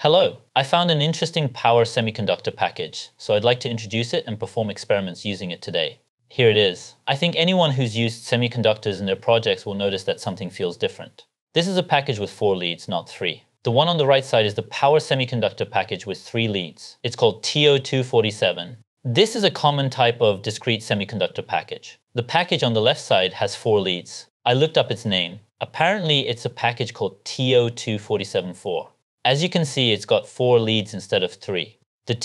Hello, I found an interesting power semiconductor package, so I'd like to introduce it and perform experiments using it today. Here it is. I think anyone who's used semiconductors in their projects will notice that something feels different. This is a package with 4 leads, not 3. The one on the right side is the power semiconductor package with 3 leads. It's called TO247. This is a common type of discrete semiconductor package. The package on the left side has 4 leads. I looked up its name. Apparently, it's a package called TO2474. As you can see, it's got 4 leads instead of 3. The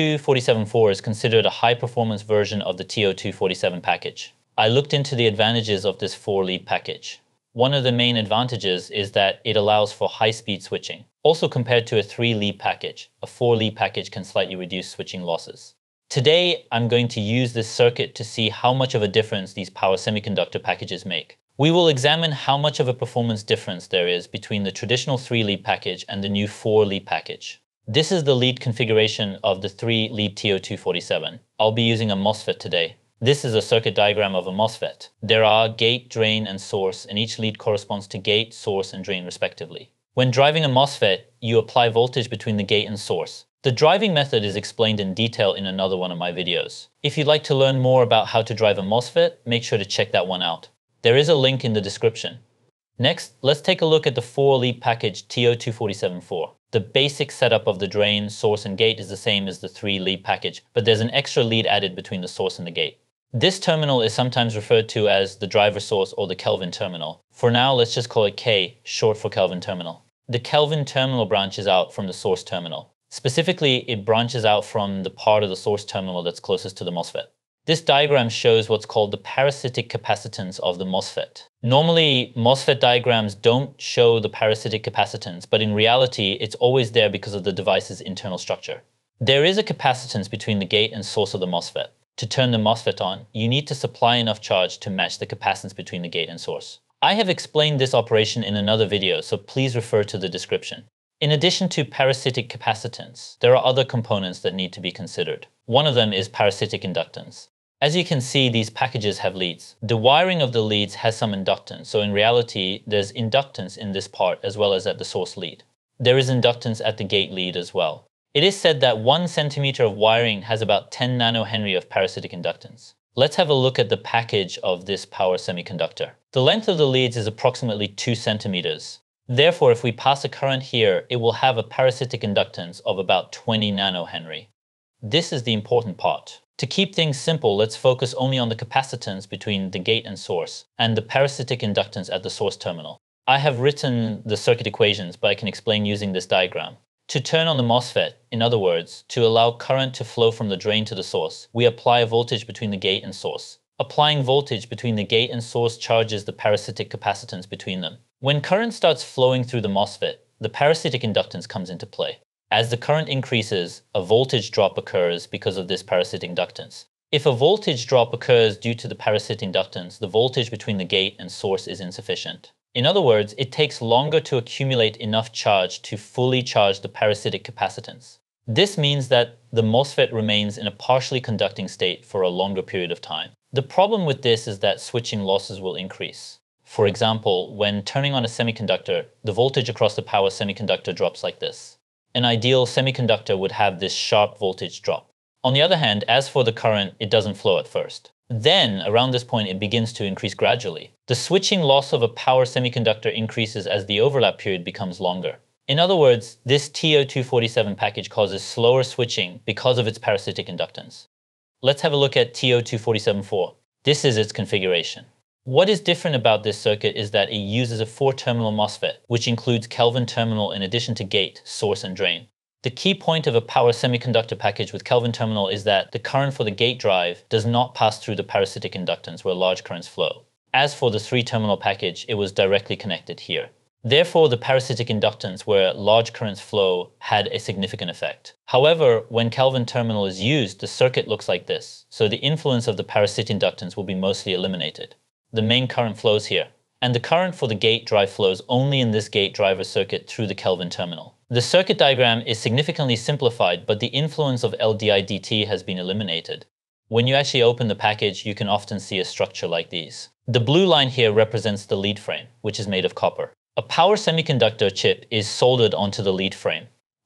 TO2474 is considered a high-performance version of the TO247 package. I looked into the advantages of this 4-lead package. One of the main advantages is that it allows for high-speed switching. Also compared to a 3-lead package, a 4-lead package can slightly reduce switching losses. Today, I'm going to use this circuit to see how much of a difference these power semiconductor packages make. We will examine how much of a performance difference there is between the traditional 3-lead package and the new 4-lead package. This is the lead configuration of the 3-lead TO247. I'll be using a MOSFET today. This is a circuit diagram of a MOSFET. There are gate, drain, and source, and each lead corresponds to gate, source, and drain respectively. When driving a MOSFET, you apply voltage between the gate and source. The driving method is explained in detail in another one of my videos. If you'd like to learn more about how to drive a MOSFET, make sure to check that one out. There is a link in the description. Next, let's take a look at the 4-lead package TO247-4. The basic setup of the drain, source, and gate is the same as the 3-lead package, but there's an extra lead added between the source and the gate. This terminal is sometimes referred to as the driver source or the Kelvin terminal. For now, let's just call it K, short for Kelvin terminal. The Kelvin terminal branches out from the source terminal. Specifically, it branches out from the part of the source terminal that's closest to the MOSFET. This diagram shows what's called the parasitic capacitance of the MOSFET. Normally, MOSFET diagrams don't show the parasitic capacitance, but in reality, it's always there because of the device's internal structure. There is a capacitance between the gate and source of the MOSFET. To turn the MOSFET on, you need to supply enough charge to match the capacitance between the gate and source. I have explained this operation in another video, so please refer to the description. In addition to parasitic capacitance, there are other components that need to be considered. One of them is parasitic inductance. As you can see, these packages have leads. The wiring of the leads has some inductance, so in reality, there's inductance in this part as well as at the source lead. There is inductance at the gate lead as well. It is said that 1 centimeter of wiring has about 10 nanohenry of parasitic inductance. Let's have a look at the package of this power semiconductor. The length of the leads is approximately 2 centimeters. Therefore, if we pass a current here, it will have a parasitic inductance of about 20 nanohenry. This is the important part. To keep things simple, let's focus only on the capacitance between the gate and source, and the parasitic inductance at the source terminal. I have written the circuit equations, but I can explain using this diagram. To turn on the MOSFET, in other words, to allow current to flow from the drain to the source, we apply a voltage between the gate and source. Applying voltage between the gate and source charges the parasitic capacitance between them. When current starts flowing through the MOSFET, the parasitic inductance comes into play. As the current increases, a voltage drop occurs because of this parasitic inductance. If a voltage drop occurs due to the parasitic inductance, the voltage between the gate and source is insufficient. In other words, it takes longer to accumulate enough charge to fully charge the parasitic capacitance. This means that the MOSFET remains in a partially conducting state for a longer period of time. The problem with this is that switching losses will increase. For example, when turning on a semiconductor, the voltage across the power semiconductor drops like this. An ideal semiconductor would have this sharp voltage drop. On the other hand, as for the current, it doesn't flow at first. Then, around this point, it begins to increase gradually. The switching loss of a power semiconductor increases as the overlap period becomes longer. In other words, this TO247 package causes slower switching because of its parasitic inductance. Let's have a look at TO247-4. This is its configuration. What is different about this circuit is that it uses a 4-terminal MOSFET, which includes Kelvin terminal in addition to gate, source, and drain. The key point of a power semiconductor package with Kelvin terminal is that the current for the gate drive does not pass through the parasitic inductance where large currents flow. As for the 3-terminal package, it was directly connected here. Therefore, the parasitic inductance where large currents flow had a significant effect. However, when Kelvin terminal is used, the circuit looks like this, so the influence of the parasitic inductance will be mostly eliminated. The main current flows here, and the current for the gate drive flows only in this gate driver circuit through the Kelvin terminal. The circuit diagram is significantly simplified, but the influence of LDI-dt has been eliminated. When you actually open the package, you can often see a structure like these. The blue line here represents the lead frame, which is made of copper. A power semiconductor chip is soldered onto the lead frame.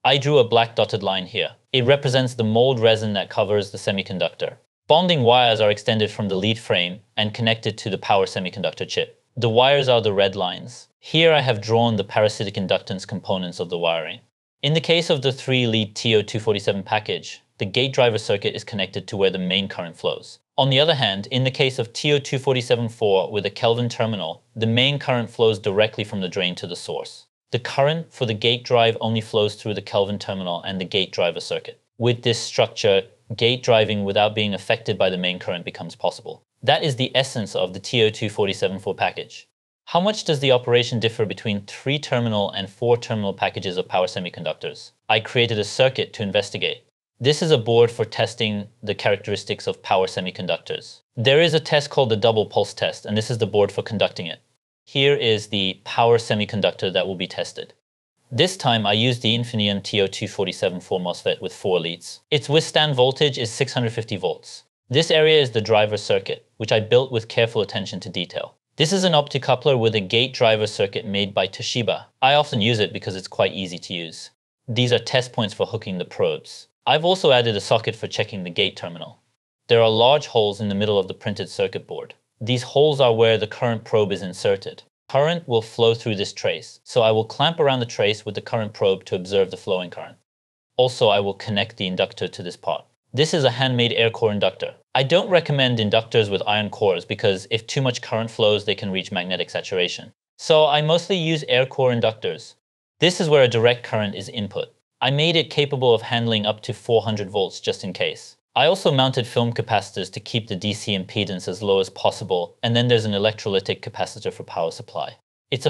I drew a black dotted line here. It represents the mold resin that covers the semiconductor. Bonding wires are extended from the lead frame and connected to the power semiconductor chip. The wires are the red lines. Here I have drawn the parasitic inductance components of the wiring. In the case of the 3-lead TO247 package, the gate driver circuit is connected to where the main current flows. On the other hand, in the case of TO247-4 with a Kelvin terminal, the main current flows directly from the drain to the source. The current for the gate drive only flows through the Kelvin terminal and the gate driver circuit. With this structure, gate driving without being affected by the main current becomes possible. That is the essence of the TO247-4 package. How much does the operation differ between 3-terminal and 4-terminal packages of power semiconductors? I created a circuit to investigate. This is a board for testing the characteristics of power semiconductors. There is a test called the double pulse test, and this is the board for conducting it. Here is the power semiconductor that will be tested. This time I used the Infineon TO247-4 MOSFET with 4 leads. Its withstand voltage is 650 volts. This area is the driver circuit, which I built with careful attention to detail. This is an optocoupler with a gate driver circuit made by Toshiba. I often use it because it's quite easy to use. These are test points for hooking the probes. I've also added a socket for checking the gate terminal. There are large holes in the middle of the printed circuit board. These holes are where the current probe is inserted. Current will flow through this trace, so I will clamp around the trace with the current probe to observe the flowing current. Also, I will connect the inductor to this part. This is a handmade air core inductor. I don't recommend inductors with iron cores because if too much current flows, they can reach magnetic saturation. So I mostly use air core inductors. This is where a direct current is input. I made it capable of handling up to 400 volts just in case. I also mounted film capacitors to keep the DC impedance as low as possible, and then there's an electrolytic capacitor for power supply. It's a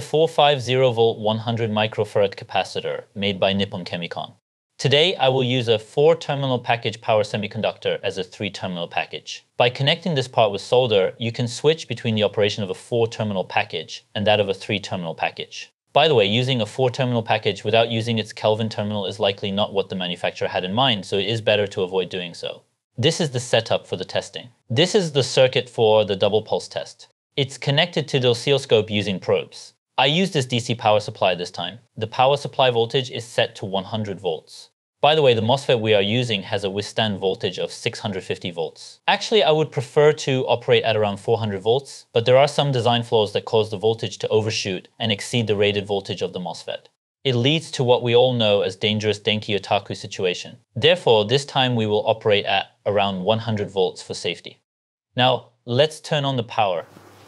450V 100 microfarad capacitor made by Nippon Chemicon. Today, I will use a 4-terminal package power semiconductor as a 3-terminal package. By connecting this part with solder, you can switch between the operation of a 4-terminal package and that of a 3-terminal package. By the way, using a 4-terminal package without using its Kelvin terminal is likely not what the manufacturer had in mind, so it is better to avoid doing so. This is the setup for the testing. This is the circuit for the double pulse test. It's connected to the oscilloscope using probes. I used this DC power supply this time. The power supply voltage is set to 100 volts. By the way, the MOSFET we are using has a withstand voltage of 650 volts. Actually, I would prefer to operate at around 400 volts, but there are some design flaws that cause the voltage to overshoot and exceed the rated voltage of the MOSFET. It leads to what we all know as dangerous denkiotaku situation. Therefore, this time we will operate at around 100 volts for safety. Now, let's turn on the power.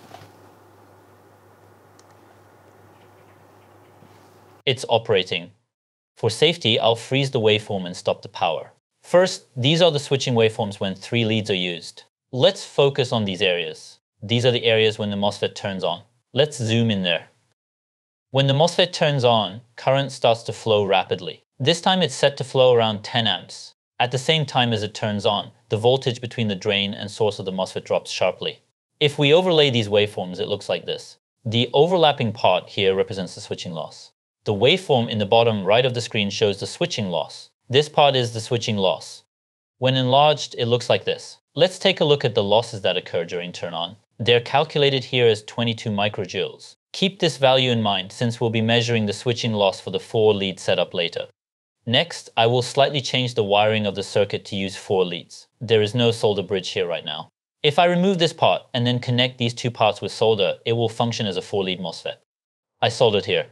It's operating. For safety, I'll freeze the waveform and stop the power. First, these are the switching waveforms when 3 leads are used. Let's focus on these areas. These are the areas when the MOSFET turns on. Let's zoom in there. When the MOSFET turns on, current starts to flow rapidly. This time it's set to flow around 10 amps. At the same time as it turns on, the voltage between the drain and source of the MOSFET drops sharply. If we overlay these waveforms, it looks like this. The overlapping part here represents the switching loss. The waveform in the bottom right of the screen shows the switching loss. This part is the switching loss. When enlarged, it looks like this. Let's take a look at the losses that occur during turn on. They're calculated here as 22 microjoules. Keep this value in mind since we'll be measuring the switching loss for the 4-lead setup later. Next, I will slightly change the wiring of the circuit to use 4 leads. There is no solder bridge here right now. If I remove this part and then connect these 2 parts with solder, it will function as a 4-lead MOSFET. I soldered here.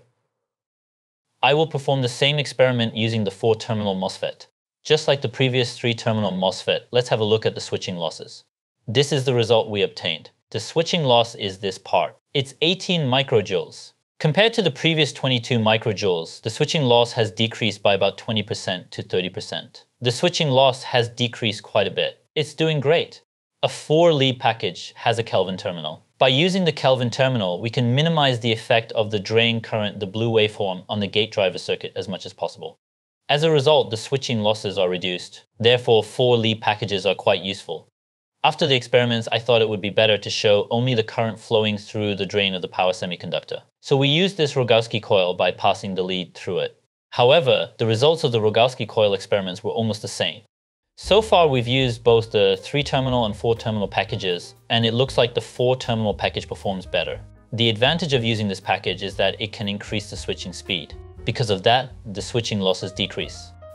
I will perform the same experiment using the 4-terminal MOSFET. Just like the previous 3-terminal MOSFET, let's have a look at the switching losses. This is the result we obtained. The switching loss is this part. It's 18 microjoules. Compared to the previous 22 microjoules, the switching loss has decreased by about 20% to 30%. The switching loss has decreased quite a bit. It's doing great. A 4-lead package has a Kelvin terminal. By using the Kelvin terminal, we can minimize the effect of the drain current, the blue waveform, on the gate driver circuit as much as possible. As a result, the switching losses are reduced. Therefore, 4-lead packages are quite useful. After the experiments, I thought it would be better to show only the current flowing through the drain of the power semiconductor. So we used this Rogowski coil by passing the lead through it. However, the results of the Rogowski coil experiments were almost the same. So far, we've used both the 3-terminal and 4-terminal packages, and it looks like the 4-terminal package performs better. The advantage of using this package is that it can increase the switching speed. Because of that, the switching losses decrease.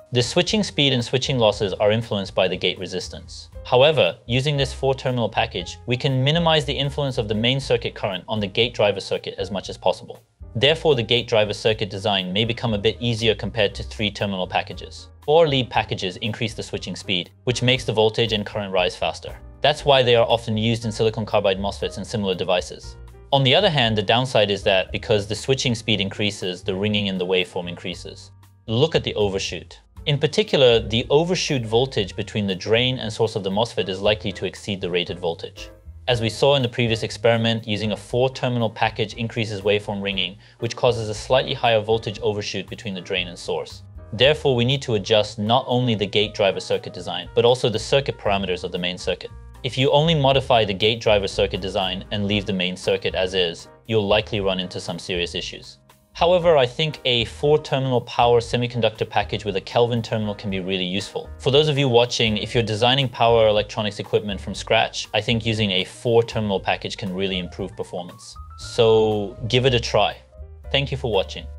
The switching speed and switching losses are influenced by the gate resistance. However, using this 4-terminal package, we can minimize the influence of the main circuit current on the gate driver circuit as much as possible. Therefore, the gate driver circuit design may become a bit easier compared to 3-terminal packages. 4-lead packages increase the switching speed, which makes the voltage and current rise faster. That's why they are often used in silicon carbide MOSFETs and similar devices. On the other hand, the downside is that because the switching speed increases, the ringing in the waveform increases. Look at the overshoot. In particular, the overshoot voltage between the drain and source of the MOSFET is likely to exceed the rated voltage. As we saw in the previous experiment, using a 4-terminal package increases waveform ringing, which causes a slightly higher voltage overshoot between the drain and source. Therefore, we need to adjust not only the gate driver circuit design, but also the circuit parameters of the main circuit. If you only modify the gate driver circuit design and leave the main circuit as is, you'll likely run into some serious issues. However, I think a 4-terminal power semiconductor package with a Kelvin terminal can be really useful. For those of you watching, if you're designing power electronics equipment from scratch, I think using a 4-terminal package can really improve performance. So give it a try. Thank you for watching.